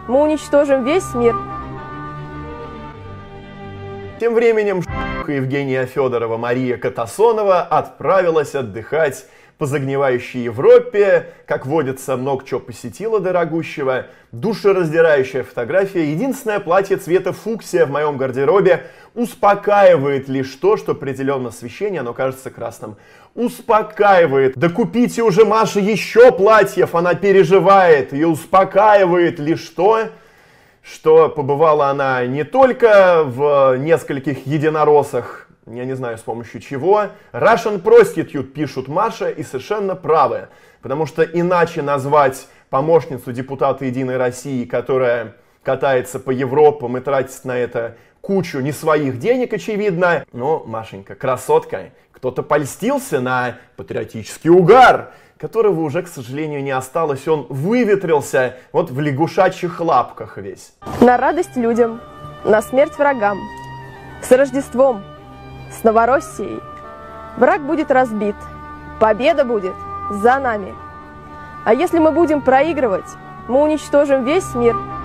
мы уничтожим весь мир. Тем временем Евгения Федорова Мария Катасонова отправилась отдыхать по загнивающей Европе. Как водится, много чего посетила дорогущего. Душераздирающая фотография. Единственное платье цвета фуксия в моем гардеробе успокаивает лишь то, что при определенном освещении оно кажется красным. Успокаивает. Да купите уже, Маша, еще платьев, она переживает. Ее успокаивает лишь то, что побывала она не только в нескольких единороссах, я не знаю с помощью чего. Russian Prostitute, пишут Маша, и совершенно правы. Потому что иначе назвать помощницу депутата Единой России, которая катается по Европам и тратит на это кучу не своих денег, очевидно. Но, Машенька, красотка, кто-то польстился на патриотический угар, которого уже, к сожалению, не осталось. Он выветрился вот в лягушачьих лапках весь. На радость людям, на смерть врагам, с Рождеством, с Новороссией. Враг будет разбит, победа будет за нами. А если мы будем проигрывать, мы уничтожим весь мир.